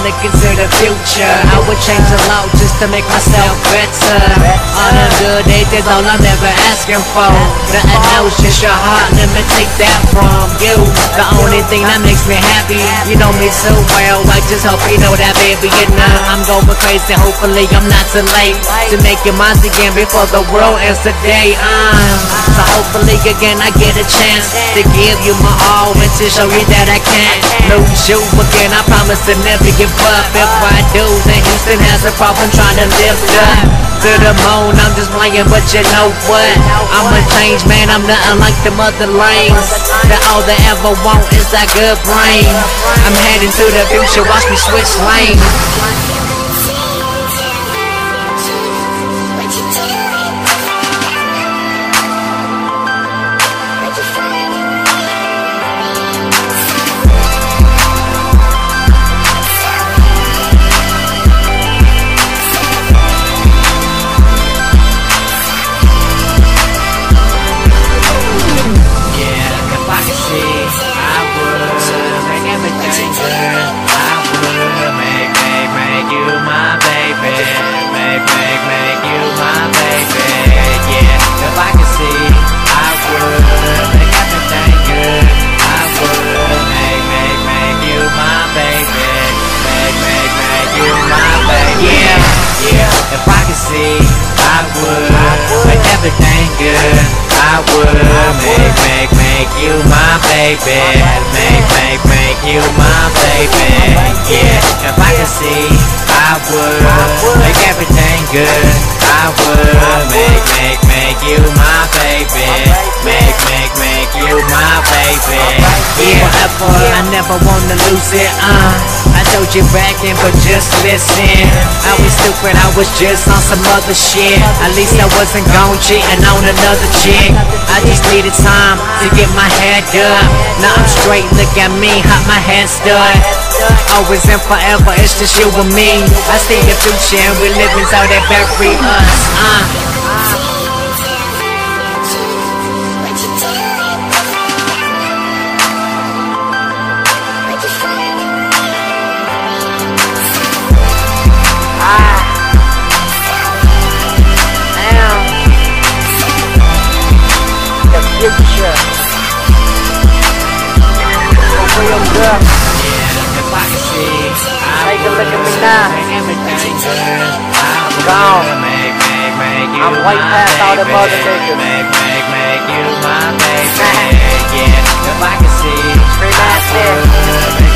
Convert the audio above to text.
look into the future, I would change a lot just to make myself better. On a good day, that's all I'm ever asking for. Nothing else, just your heart, let me take that from you. The only thing that makes me happy, you know me so well, I just hope you know that, baby. You know I'm going crazy, hopefully I'm not too late to make you mine again before the world ends today. So hopefully again I get a chance to give you my all and to show you that I can't lose you again. I promise to never give up. If I do, then Houston has a problem trying to lift up to the moon. I'm just playing, but you know what? I'm a changed man, I'm nothing like the mother lanes. That all they ever want is that good brain. I'm heading to the future, watch me switch lanes. If I could see, I would make everything good. I would make you my baby. Make you my baby. Yeah, if I could see, I would make everything good. I would make you my baby. Make you my baby. Yeah, forever, I never wanna lose it. I told you back then, but just listen. I was stupid, I was just on some other shit. At least I wasn't gon' cheating on another chick. I just needed time to get my head up. Now I'm straight, look at me, hot my head stood. Always and forever, it's just you and me. I see the future and we live until they bury us. Future. Real good. Yeah, if I could see, take a look at me now. Everything good. Gone. Make you I'm way past all them other niggas. Make you my baby. Yeah, if I could see, Straight ass there.